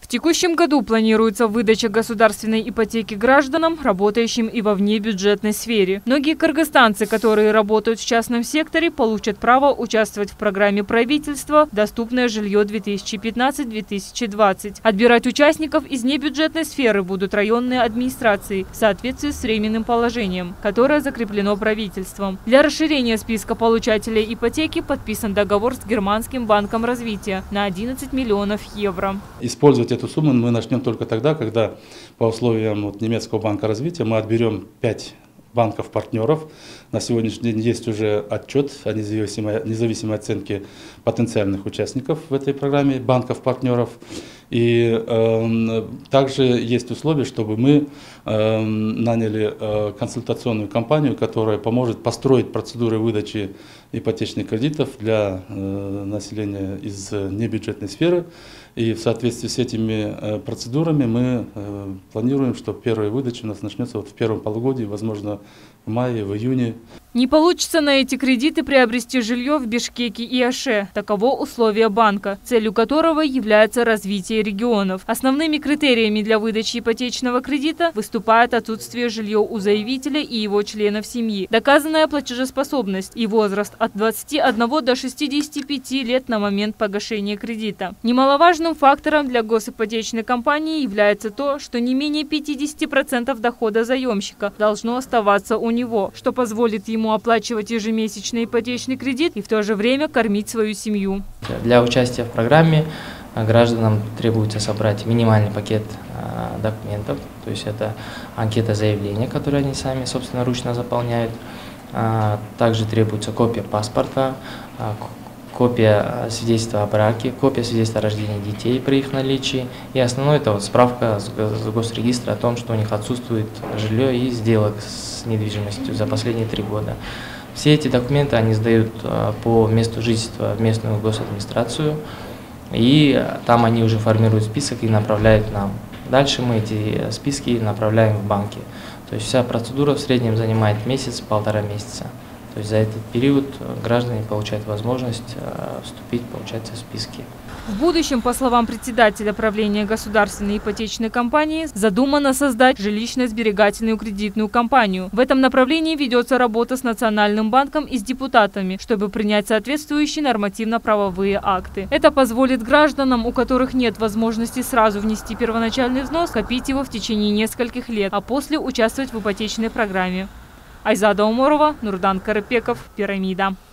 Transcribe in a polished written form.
В текущем году планируется выдача государственной ипотеки гражданам, работающим и во внебюджетной сфере. Многие кыргызстанцы, которые работают в частном секторе, получат право участвовать в программе правительства «Доступное жилье 2015-2020». Отбирать участников из небюджетной сферы будут районные администрации в соответствии с временным положением, которое закреплено правительством. Для расширения списка получателей ипотеки подписан договор с Германским банком развития на 11 миллионов евро. Использовать эту сумму мы начнем только тогда, когда по условиям немецкого банка развития мы отберем 5 банков-партнеров. На сегодняшний день есть уже отчет о независимой оценке потенциальных участников в этой программе банков-партнеров. И также есть условия, чтобы мы наняли консультационную компанию, которая поможет построить процедуры выдачи ипотечных кредитов для населения из небюджетной сферы. И в соответствии с этими процедурами мы планируем, что первая выдача у нас начнется в первом полугодии, возможно, в мае, в июне. Не получится на эти кредиты приобрести жилье в Бишкеке и Аше. Таково условие банка, целью которого является развитие регионов. Основными критериями для выдачи ипотечного кредита выступает отсутствие жилья у заявителя и его членов семьи, доказанная платежеспособность и возраст от 21 до 65 лет на момент погашения кредита. Немаловажным фактором для госипотечной компании является то, что не менее 50% дохода заемщика должно оставаться у него, что позволит ему оплачивать ежемесячный ипотечный кредит и в то же время кормить свою семью. Для участия в программе гражданам требуется собрать минимальный пакет документов, то есть это анкета заявления, которую они сами собственноручно заполняют. Также требуется копия паспорта, копия свидетельства о браке, копия свидетельства о рождении детей при их наличии. И основное это справка с госрегистра о том, что у них отсутствует жилье и сделок с недвижимостью за последние 3 года. Все эти документы они сдают по месту жительства в местную госадминистрацию, и там они уже формируют список и направляют нам. Дальше мы эти списки направляем в банки. То есть вся процедура в среднем занимает месяц-полтора месяца. То есть за этот период граждане получают возможность вступить, получается, в списки. В будущем, по словам председателя правления государственной ипотечной компании, задумано создать жилищно-сберегательную кредитную компанию. В этом направлении ведется работа с Национальным банком и с депутатами, чтобы принять соответствующие нормативно-правовые акты. Это позволит гражданам, у которых нет возможности сразу внести первоначальный взнос, копить его в течение нескольких лет, а после участвовать в ипотечной программе. Айзада Уморова, Нурдан Карапеков, Пирамида.